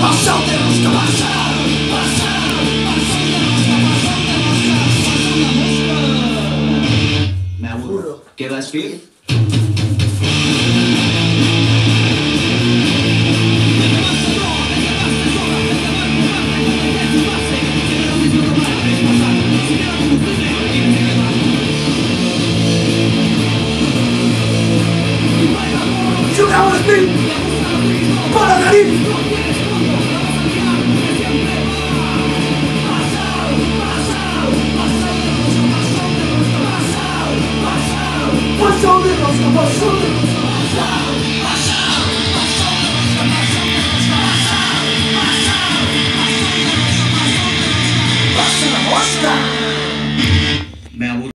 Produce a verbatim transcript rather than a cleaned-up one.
Pasão de rosca, pasão, pasão, pasão de rosca, pasão de rosca, pasão de rosca. Me aburro. ¿Queda Speed? ¡Chocamos Speed! ¡Para nariz! Pasão de rosca, pasão de rosca, pasão de rosca. Me aburro.